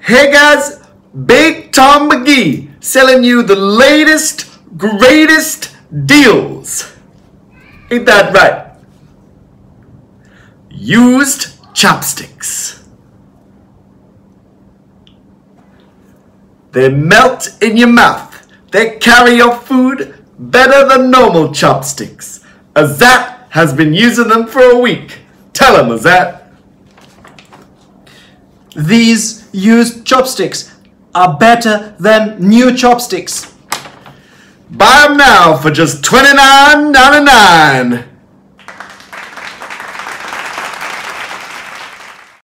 Hey guys, Big Tom McGee selling you the latest, greatest deals. Ain't that right? Used chopsticks. They melt in your mouth. They carry your food better than normal chopsticks. Azat has been using them for a week. Tell him, Azat. These used chopsticks are better than new chopsticks. Buy them now for just $29.99.